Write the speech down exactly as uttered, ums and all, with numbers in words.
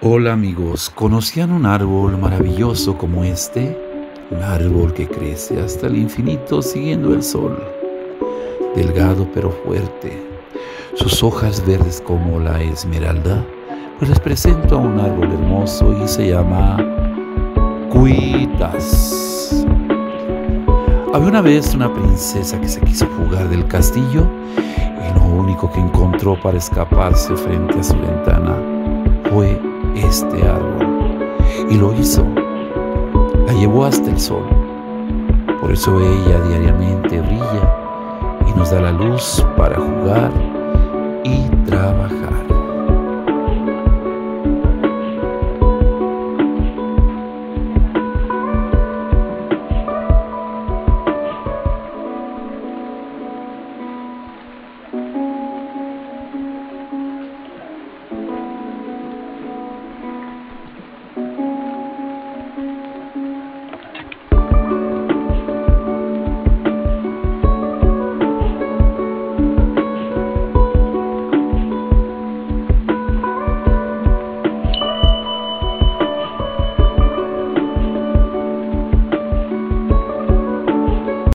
Hola amigos, ¿conocían un árbol maravilloso como este? Un árbol que crece hasta el infinito siguiendo el sol, delgado pero fuerte, sus hojas verdes como la esmeralda, pues les presento a un árbol hermoso y se llama Cuitas. Había una vez una princesa que se quiso fugar del castillo y lo único que encontró para escaparse frente a su ventana fue este árbol, y lo hizo, la llevó hasta el sol. Por eso ella diariamente brilla y nos da la luz para jugar y trabajar.